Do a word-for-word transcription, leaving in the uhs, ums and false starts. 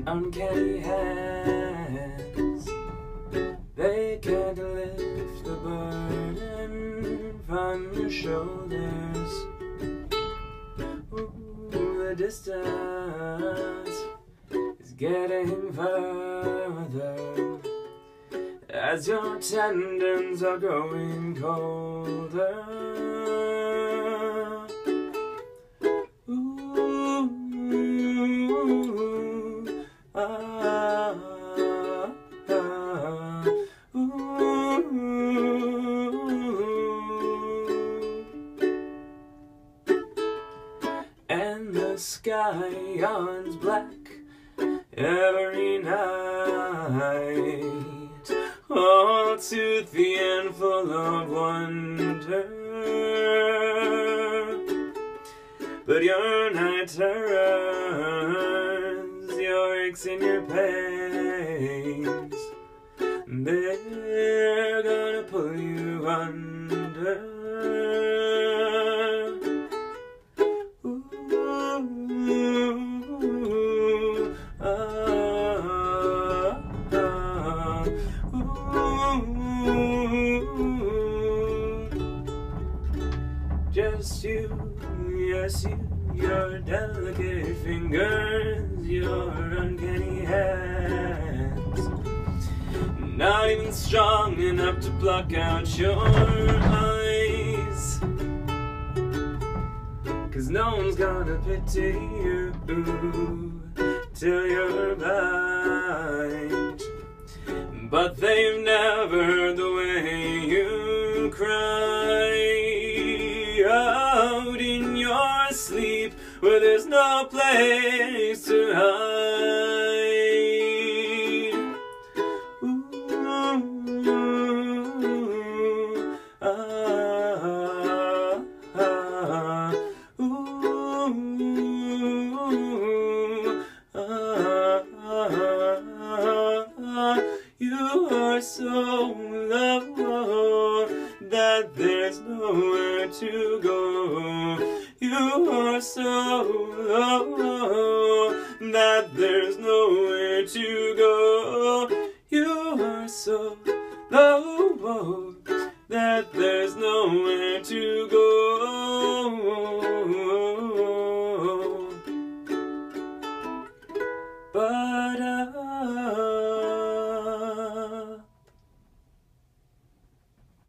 Uncanny hands, they can't lift the burden from your shoulders. Ooh, the distance is getting further as your tendons are growing colder. Ah, ah, ooh. And the sky yawns black every night, all toothy and full of wonder. But your night turns, your aches and your pains, they're gonna pull you under. Ooh, ah, ah, ooh. Just you, yes you, your delicate fingers, your uncanny hands, not even strong enough to block out your eyes, 'cause no one's gonna pity you till you're blind. But they've never heard the way you cry out in your sleep, where there's no place to hide. Ooh, ah, ah, ooh, ah, ah, you are so low that there's nowhere to go. You are so low that there's nowhere to go. You are so low that there's nowhere to go. But I